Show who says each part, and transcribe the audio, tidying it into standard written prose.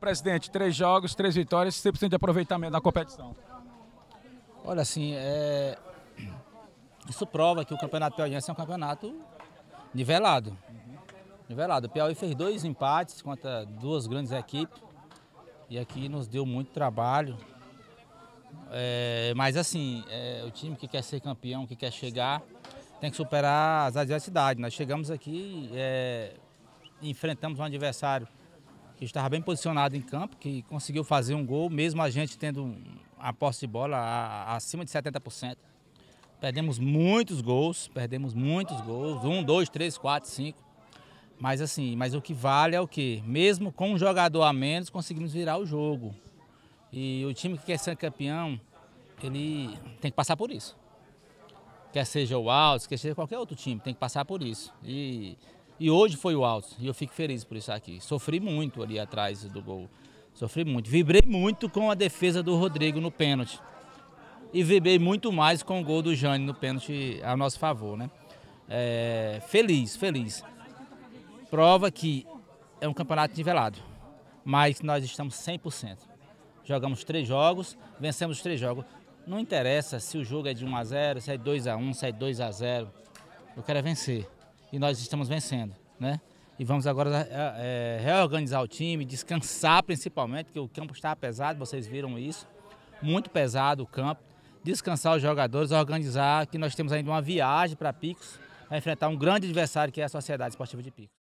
Speaker 1: Presidente, 3 jogos, 3 vitórias, 100% de aproveitamento na competição.
Speaker 2: Olha, assim, isso prova que o Campeonato Piauiense é um campeonato nivelado. Nivelado. O Piauí fez 2 empates contra 2 grandes equipes e aqui nos deu muito trabalho. Mas assim, o time que quer ser campeão, que quer chegar, tem que superar as adversidades. Nós chegamos aqui e enfrentamos um adversário que estava bem posicionado em campo, que conseguiu fazer um gol, mesmo a gente tendo a posse de bola acima de 70%. Perdemos muitos gols, 1, 2, 3, 4, 5. Mas assim, o que vale é o quê? Mesmo com um jogador a menos, conseguimos virar o jogo. E o time que quer ser campeão, ele tem que passar por isso. Quer seja o Altos, quer seja qualquer outro time, tem que passar por isso. E hoje foi o Altos, e eu fico feliz por isso aqui. Sofri muito ali atrás do gol, sofri muito. Vibrei muito com a defesa do Rodrigo no pênalti. E vibrei muito mais com o gol do Jânio no pênalti a nosso favor, né? Feliz. Prova que é um campeonato nivelado, mas nós estamos 100%. Jogamos 3 jogos, vencemos os 3 jogos. Não interessa se o jogo é de 1 a 0, se é 2 a 1, se é 2 a 0. Eu quero é vencer. E nós estamos vencendo, né? E vamos agora reorganizar o time, descansar principalmente, porque o campo está pesado, vocês viram isso. Muito pesado o campo. Descansar os jogadores, organizar, que nós temos ainda uma viagem para Picos, a enfrentar um grande adversário que é a Sociedade Esportiva de Picos.